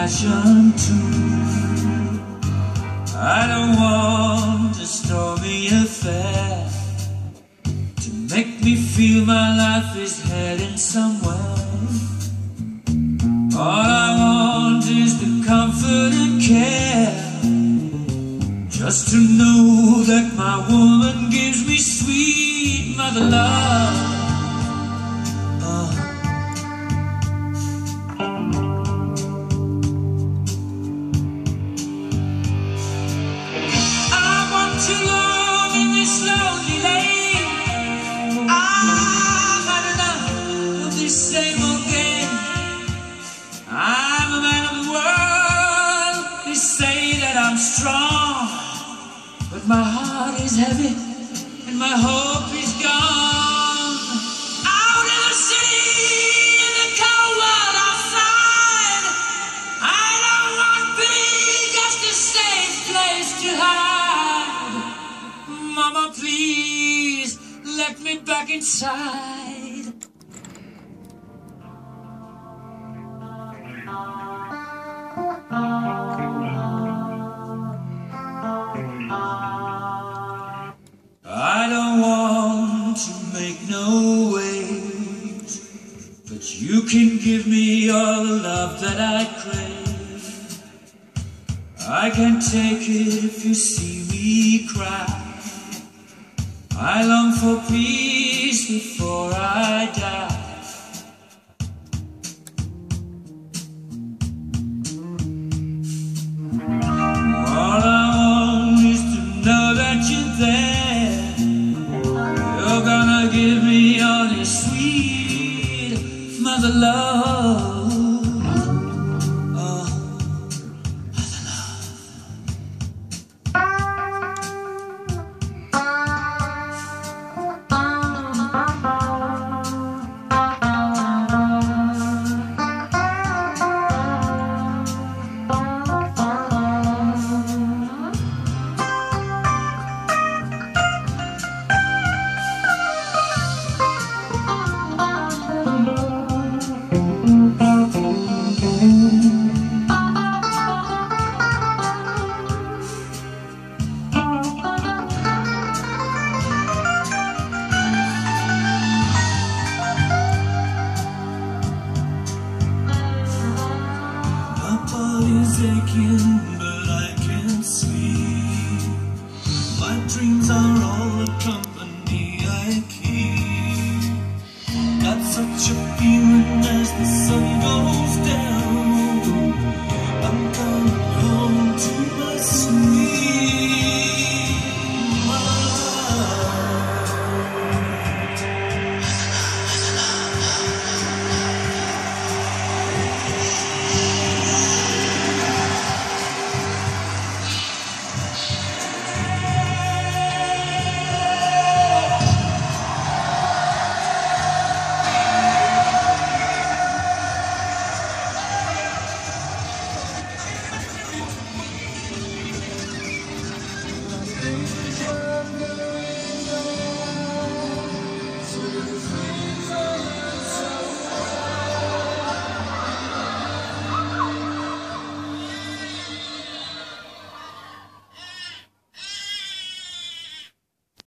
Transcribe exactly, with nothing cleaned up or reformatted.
passion too. I don't want a stormy affair to make me feel my life is heading somewhere. All I want is the comfort and care, just to know that my woman gives me sweet mother love. uh. I want to love in this lonely lane. I've had enough of this same old game. I'm a man of the world. They say that I'm strong, but my heart is heavy and my hope is gone. Out in the city, in the cold world outside, I don't want pity, just a safe place to hide. Mama, please, let me back inside. I don't want to make no waves, but you can give me all the love that I crave. I can take it if you see me cry. I long for peace before I die. All I want is to know that you're there. You're gonna give me all your sweet mother love.